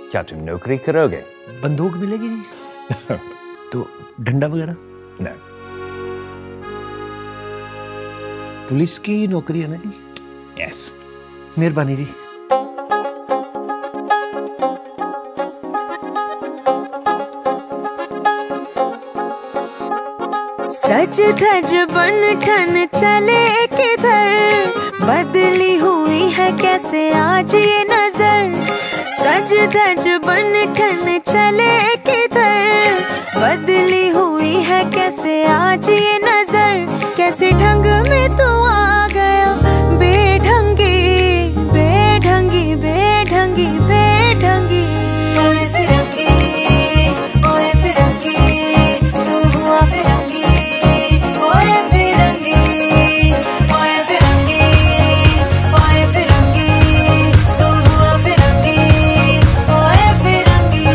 क्या तुम नौकरी करोगे? बंदूक मिलेगी जी? तो डंडा वगैरह? नहीं। पुलिस की नौकरी है ना जी? यस। मेहरबानी जी। सज धज बन ठन चले किधर, बदली हुई है कैसे आज ये नजर। सज धज बन ठन चले किधर, बदली हुई है कैसे आज ये नजर। कैसे ढंग में तू आ गया, बेढंगी बेढंगी बेढंगी बेढंगी। ओए फिरंगी, ओए फिरंगी, तू हुआ फिरंगी। ओए फिरंगी, ओए फिरंगी, ओए फिरंगी, तू हुआ फिरंगी। ओए फिरंगी।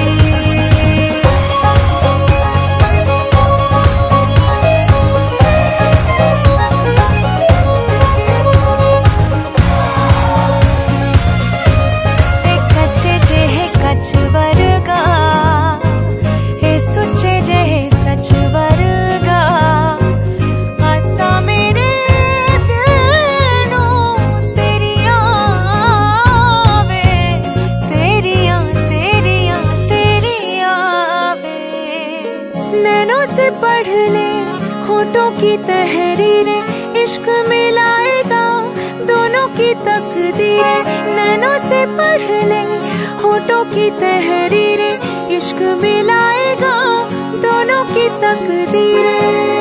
कच्चे जेहे कच्छ वर्गा, हे सुचे जेहे सच वर्गा। आसा मेरे दिल नू तेरियां वे, तेरियां तेरियां तेरियां वे। नैनों से पढ़ ले होठों की तहरीरें, इश्क मिलाएगा दोनों की तकदीरें। नैनों से पढ़ ले होठों की तहरीरें, इश्क मिलाएगा दोनों की तकदीरें।